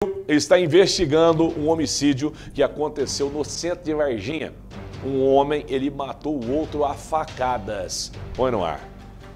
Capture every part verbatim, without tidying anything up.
Está investigando um homicídio que aconteceu no centro de Varginha. Um homem, ele matou o outro a facadas. Põe no ar.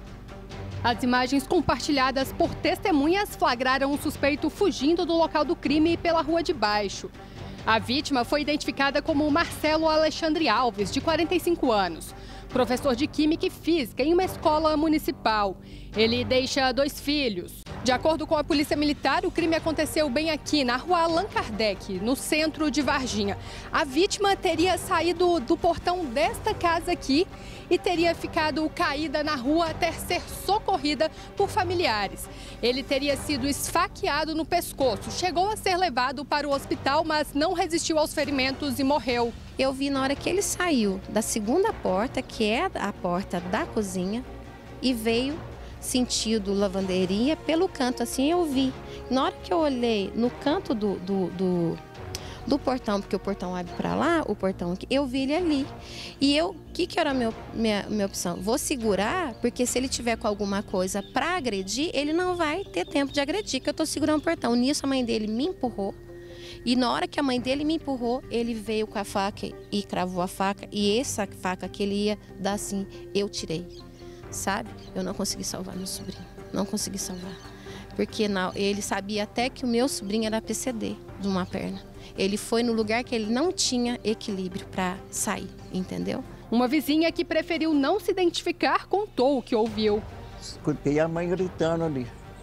As imagens compartilhadas por testemunhas flagraram um suspeito fugindo do local do crime pela rua de baixo. A vítima foi identificada como Marcelo Alexandre Alves, de quarenta e cinco anos, professor de Química e Física em uma escola municipal. Ele deixa dois filhos. De acordo com a Polícia Militar, o crime aconteceu bem aqui, na rua Allan Kardec, no centro de Varginha. A vítima teria saído do portão desta casa aqui e teria ficado caída na rua até ser socorrida por familiares. Ele teria sido esfaqueado no pescoço, chegou a ser levado para o hospital, mas não resistiu aos ferimentos e morreu. Eu vi na hora que ele saiu da segunda porta, que é a porta da cozinha, e veio sentido lavanderia, pelo canto assim eu vi. Na hora que eu olhei no canto do, do, do, do portão, porque o portão abre para lá, o portão aqui, eu vi ele ali. E eu, o que, que era a meu, minha, minha opção? Vou segurar, porque se ele tiver com alguma coisa para agredir, ele não vai ter tempo de agredir, que eu estou segurando o portão. Nisso a mãe dele me empurrou. E na hora que a mãe dele me empurrou, ele veio com a faca e cravou a faca. E essa faca que ele ia dar assim, eu tirei. Sabe? Eu não consegui salvar meu sobrinho. Não consegui salvar. Porque não, ele sabia até que o meu sobrinho era P C D de uma perna. Ele foi no lugar que ele não tinha equilíbrio para sair, entendeu? Uma vizinha que preferiu não se identificar contou o que ouviu. Escutei a mãe gritando ali.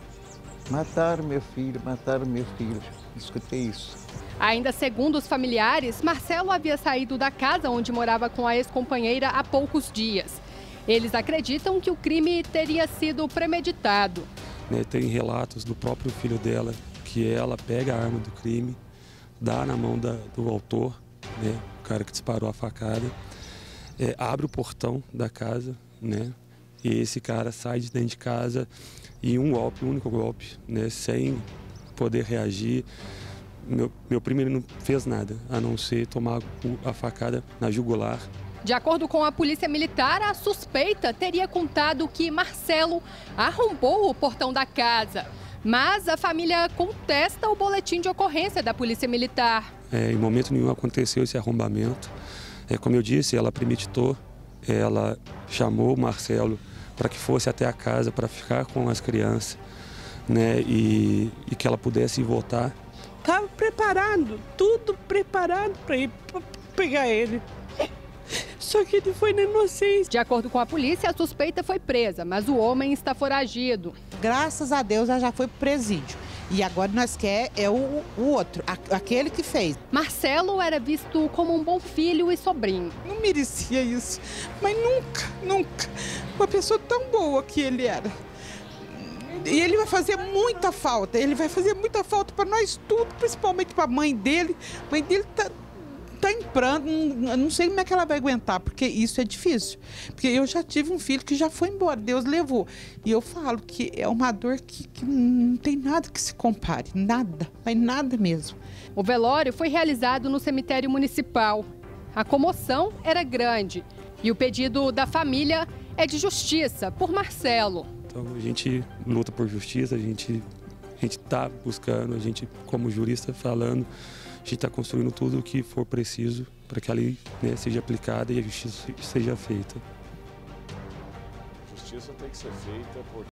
Mataram meu filho, mataram meu filho. Escutei isso. Ainda segundo os familiares, Marcelo havia saído da casa onde morava com a ex-companheira há poucos dias. Eles acreditam que o crime teria sido premeditado. Né, tem relatos do próprio filho dela que ela pega a arma do crime, dá na mão da, do autor, né, o cara que disparou a facada, é, abre o portão da casa, né, e esse cara sai de dentro de casa e um golpe, um único golpe, né, sem poder reagir. Meu, meu primo ele não fez nada, a não ser tomar a facada na jugular. De acordo com a Polícia Militar, a suspeita teria contado que Marcelo arrombou o portão da casa. Mas a família contesta o boletim de ocorrência da Polícia Militar. É, em momento nenhum aconteceu esse arrombamento. É, como eu disse, ela premeditou, ela chamou o Marcelo para que fosse até a casa para ficar com as crianças, né, e, e que ela pudesse voltar. Estava preparado, tudo preparado para ir pra pegar ele. Só que ele foi na inocência. De acordo com a polícia, a suspeita foi presa, mas o homem está foragido. Graças a Deus, ela já foi pro presídio. E agora nós quer é o, o outro, a, aquele que fez. Marcelo era visto como um bom filho e sobrinho. Não merecia isso, mas nunca, nunca. Uma pessoa tão boa que ele era. E ele vai fazer muita falta, ele vai fazer muita falta para nós tudo, principalmente para a mãe dele. A mãe dele tá... Está em pranto, não, não sei como é que ela vai aguentar, porque isso é difícil. Porque eu já tive um filho que já foi embora, Deus levou. E eu falo que é uma dor que, que não tem nada que se compare, nada, mas nada mesmo. O velório foi realizado no cemitério municipal. A comoção era grande e o pedido da família é de justiça por Marcelo. Então a gente luta por justiça, a gente a gente está buscando, a gente como jurista falando, a gente está construindo tudo o que for preciso para que a lei, né, seja aplicada e a justiça seja feita. A justiça tem que ser feita por